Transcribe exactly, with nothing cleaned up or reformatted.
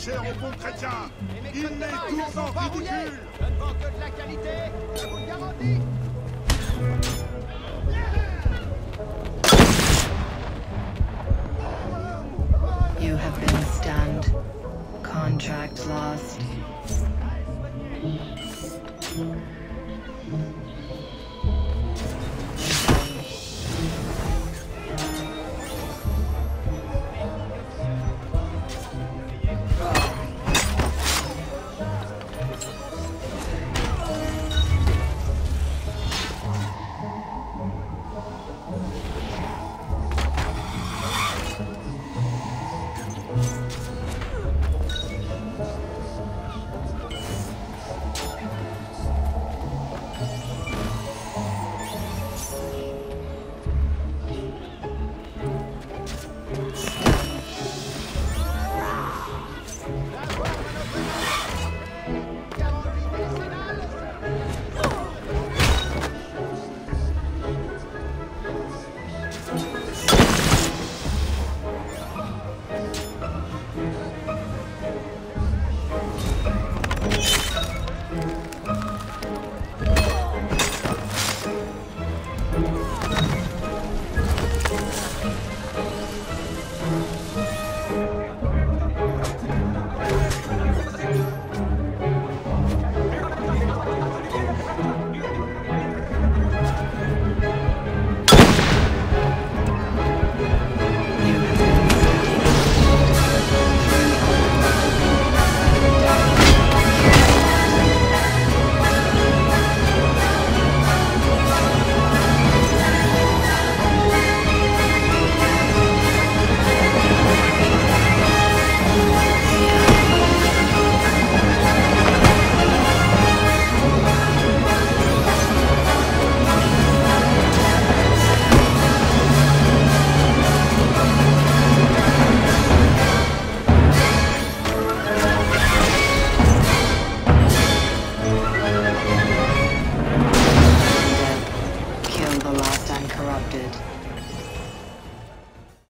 cher aux bons chrétiens. Il les tourne en ridicule. Je ne vends que de la qualité, je vous le garantis. You have been stunned. Contract lost.